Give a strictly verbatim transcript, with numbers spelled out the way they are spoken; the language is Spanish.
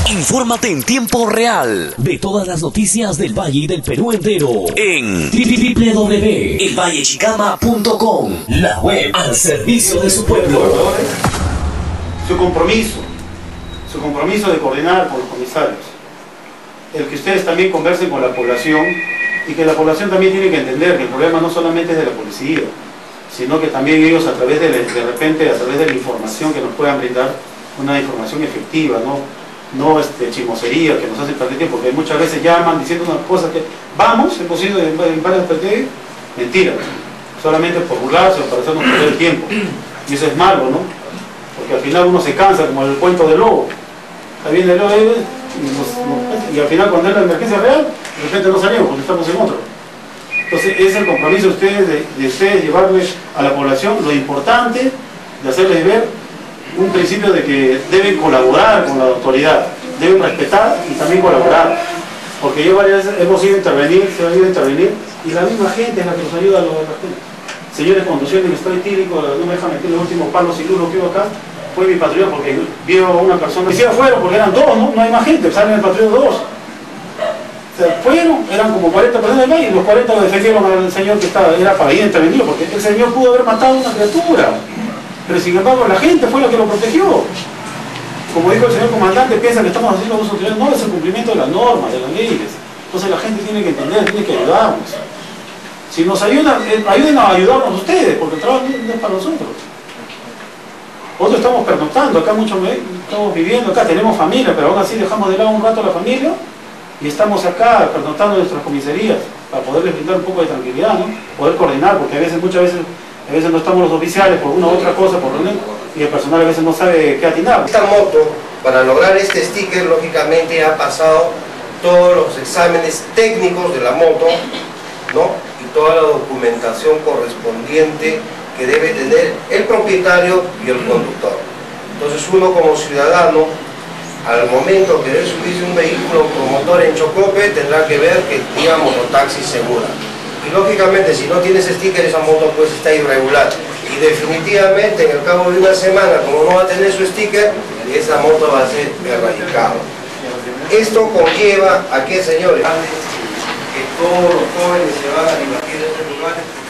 Infórmate en tiempo real de todas las noticias del Valle y del Perú entero en doble u doble u doble u punto el valle chicama punto com, la web al servicio de su pueblo. Su compromiso, su compromiso de coordinar con los comisarios, el que ustedes también conversen con la población y que la población también tiene que entender que el problema no solamente es de la policía, sino que también ellos a través de, de repente, a través de la información que nos puedan brindar, una información efectiva, no, no este, chismosería que nos hacen perder tiempo, porque muchas veces llaman diciendo unas cosas que vamos, hemos ido en, en varios partidos, mentira, solamente por burlarse o para hacernos perder el tiempo, y eso es malo, ¿no? Porque al final uno se cansa, como el cuento del lobo, está bien el lobo y, nos, y al final cuando es la emergencia real, de repente no salimos porque estamos en otro. Entonces es el compromiso de ustedes, de, de ustedes llevarles a la población lo importante de hacerles ver un principio de que deben colaborar con la autoridad, deben respetar y también colaborar. Porque yo varias veces hemos ido a intervenir, se ha ido a intervenir, y la misma gente es la que nos ayuda a los gente. Señores, conducción en estado etílico, no me dejan meter los últimos palos y luz que hubo acá, fue mi patrulla porque vio a una persona, y se fueron porque eran dos, ¿no? No hay más gente, salen el patrulla dos. O sea, fueron, eran como cuarenta personas del y los cuarenta lo defendieron al señor que estaba, era para ir a intervenir, porque el señor pudo haber matado a una criatura. Pero sin embargo la gente fue la que lo protegió. Como dijo el señor comandante, piensa que estamos haciendo uso de no, es el cumplimiento de las normas, de las leyes. Entonces la gente tiene que entender, tiene que ayudarnos. Si nos ayudan, eh, ayuden a ayudarnos ustedes, porque el trabajo no es para nosotros. Nosotros estamos pernoctando, acá mucho estamos viviendo, acá tenemos familia, pero aún así dejamos de lado un rato a la familia y estamos acá pernoctando en nuestras comisarías para poderles brindar un poco de tranquilidad, ¿no? Poder coordinar, porque a veces, muchas veces A veces no estamos los oficiales por una u otra cosa, por reunión, y el personal a veces no sabe qué atinar. Esta moto, para lograr este sticker, lógicamente ha pasado todos los exámenes técnicos de la moto, ¿no? Y toda la documentación correspondiente que debe tener el propietario y el conductor. Entonces uno como ciudadano, al momento de querer subirse un vehículo con motor en Chocope, tendrá que ver que tenga mototaxi segura. Y lógicamente si no tienes sticker esa moto pues está irregular y definitivamente en el cabo de una semana, como no va a tener su sticker, esa moto va a ser erradicada. Esto conlleva a que, señores, que todos los jóvenes se van a divertir en estos lugares.